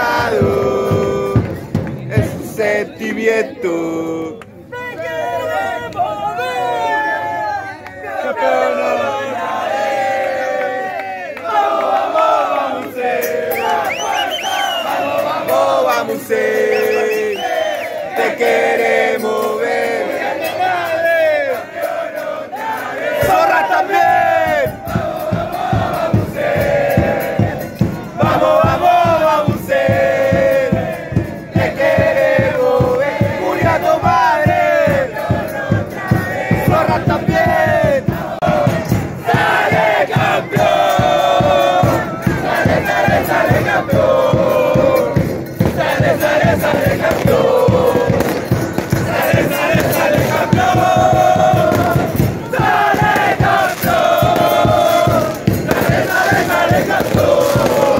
cantado, es un sentimiento. ¡Te queremos ver! ¡Campeones! Vamos, te queremos ver. Zorra también. Vamos, te queremos ver. Murió tu madre. Zorra también. Sale campeón. Sale campeón. Sale campeón, sale campeón, sale campeón, sale campeón,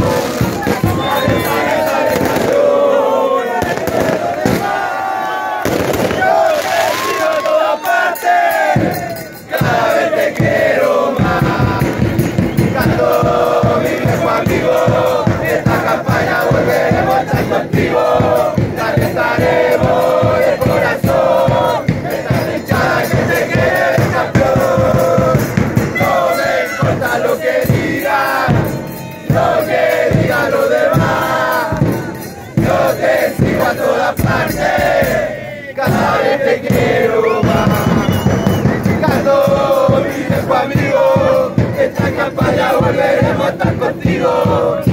yo te sigo a todas partes, cada vez te quiero más, canto mi viejo amigo, esta campaña volveremos a estar contigo. Estaremos de corazón, esta hinchada que te quiere campeón. No me importa lo que digan los demás. Yo te sigo a todas partes, cada vez te quiero más. Canto, mi viejo amigo, esta campaña volveremos a estar contigo.